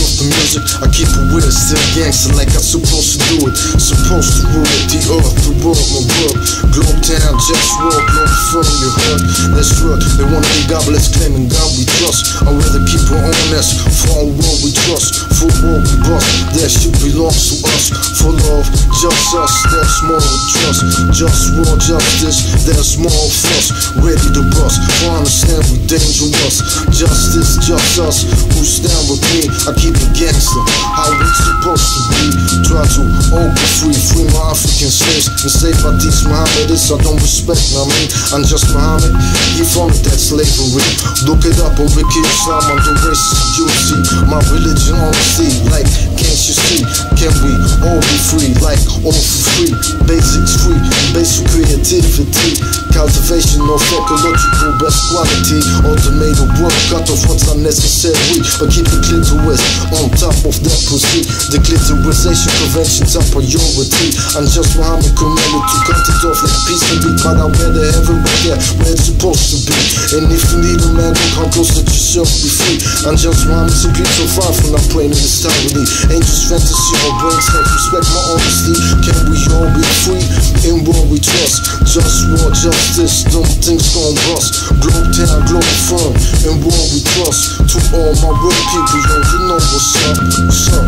of the music, I keep it weird, still gangster like I'm supposed to do it. Supposed to rule it, the earth, the world, my world. Globe town, JustWar, Globalfirm, you heard. Let's run, they wanna be godless, claiming God we trust. I'd rather keep our own ass, for our world we trust. For world we bust, that shit belongs to us. For love, just us, that's more we trust. JustWar, justice, that's more of us. Ready to bust, for understand we dangerous. Justice, just us, who stand with me. I keep it gangster, how we supposed to be. Try to all be free, free my African slaves, and save my these Mohammedists I don't respect, I mean, I'm just Muhammad, he founded that slavery. Look it up, a wicked Islam under racist beauty. My religion honesty, like, can't you see? Can we all be free, like, all for free? Basics free, basic creativity, cultivation of ecological best quality. Automated work, cut off what's unnecessary, but keep the clitoris on top of that pussy. The clitorisation prevention's a priority. I'm just Muhammad commanded to cut it off like a piece of meat, but I'd rather have it right there where it's supposed to be. And if you need a man, come close, let yourself be free. I'm just Muhammad, simply so far from not praying in this time with me. Ain't just fantasy or brain sex, respect my honesty. Can we all be free? In what we trust. JustWar, justice, them things gon' bust. Globe town, Globalfirm, in what we trust. To all my real people, yo, you know what's up, what's up.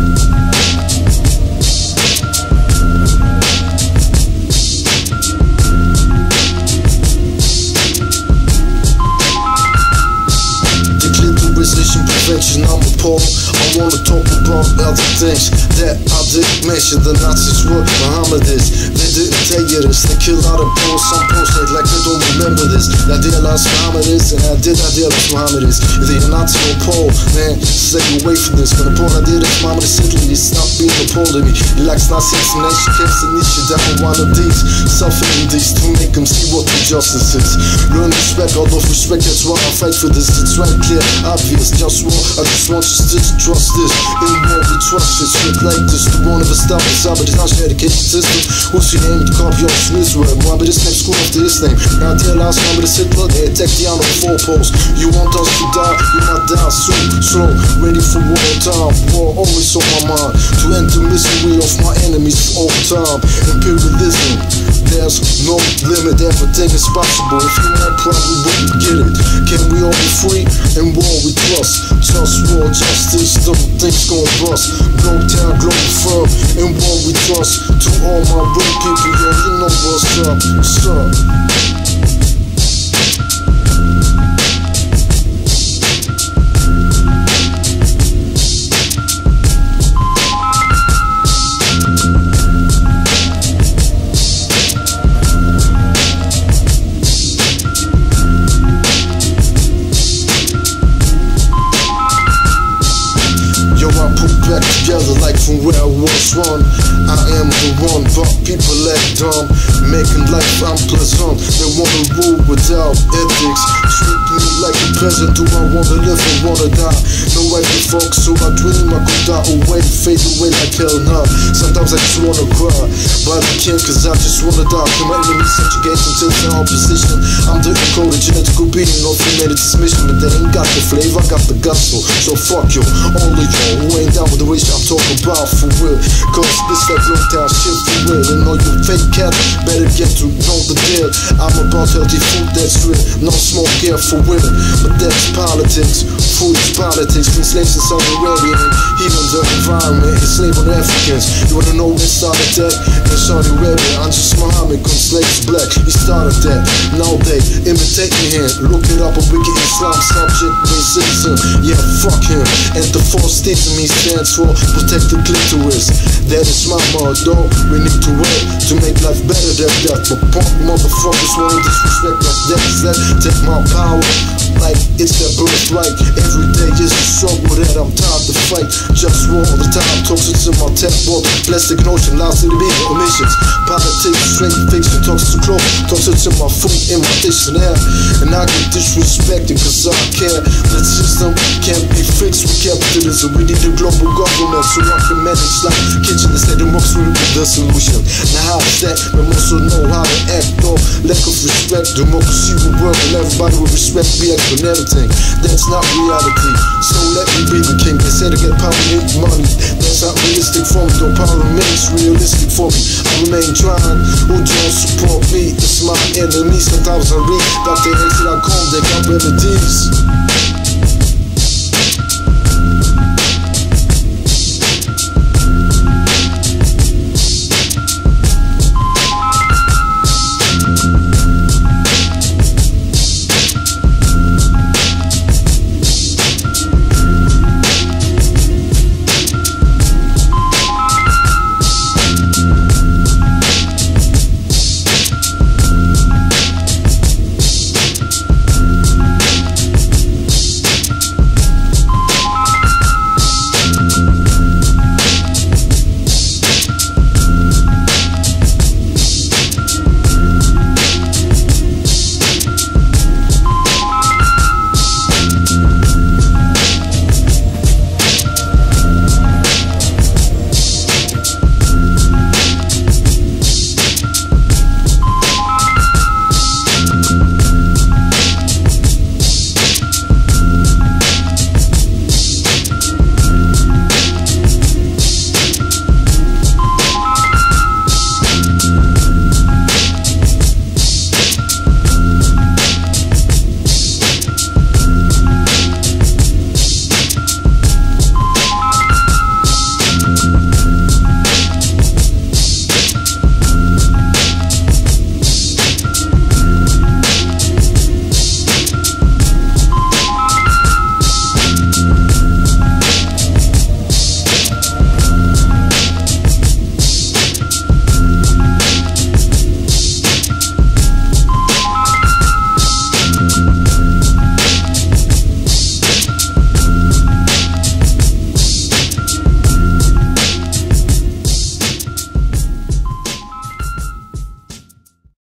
Prevention, I'm appalled. I wanna talk about other things that I didn't mention. The Nazis were Mohammedists, they didn't tell you this. They killed out of Poles, some Poles act like they don't remember this. I realized Mohammedists, and I realize Mohammedists. If you're not to a Pole, man, stay away from this. When the Pole I did it, Mohammedists Italy, stop being a Pole to me. He likes Nazi explanation, can't niche down one of these. Suffering these to make them see what the justice is. Learn respect, all of respect, that's why I fight for this. It's right clear, obvious, JustWar. I just want you to trust this. In what we trust, it's shit like this. The one of us stop inside, but it's not your education system. What's your name? The copy of Smith's word. Mohammedist name, school after his name. Now realize Mohammedist Hitler, they attack the on the 4 posts. You want us to die, you might die soon. Slow, ready for war time. War always on my mind. To end the misery of my enemies for all time. Imperialism, there's no limit, everything is possible. If you want, probably wouldn't get it. Can we all be free? In war we trust. JustWar, justice, them things gon' bust. Globe town, Globalfirm, in what we trust. To all my real people, yo, you know what's up, what's up. Back together like from where I was one. I am the one, but people act dumb, making life unpleasant. They wanna rule without ethics, treat me like a peasant. Do I wanna live or wanna die? No right to fuck, so I dream I could die away, fade away like hell nah. Sometimes I just wanna cry, but I can't cause I just wanna die. Can my enemies subjugate until the opposition? I'm the encoded genetical being of humanity's mission, but they ain't got the flavor, I got the gusto. So fuck you, all of y'all who ain't down with the wish I'm talking about for real. Cause this that real town shit for real. And all you fake cats better get to know the deal. I'm about healthy food that's real. No smoke here for women, but that's politics. Food is politics. Been slaves in Saudi Arabia and healing the environment. Enslaving Africans. You wanna know when started that? In Saudi Arabia, I'm just Muhammad, come slaves black. He started that. Now they imitate me here. Look it up, a wicked Islam subject, racism. Yeah, fuck him. And the false state to me stands for protect the clitoris. That is my motto. We need to work to make life better than that. But punk motherfuckers wanna disrespect like that. That take my power like it's their birthright. Every day is a struggle that I'm tired to fight. JustWar all the time, toxins in my tap water. Plastic and ocean, lies to the big emissions. Politics, straight fiction, talks to close. Toxins in my food, in my dish and air. And I get disrespected cause I care. The system can't be fixed with capitalism. We need a global government. so I can manage like kitchen instead of most with the solution. Now how is that? We also know how to act off lack of respect. Democracy will work and everybody will respect react on everything. That's not reality. So let me be the king. They said to get power and money. That's not realistic for me. Though power remains realistic for me. I remain trying. Who don't support me? It's my enemy. Sometimes I read Dr. X.com. They got remedies.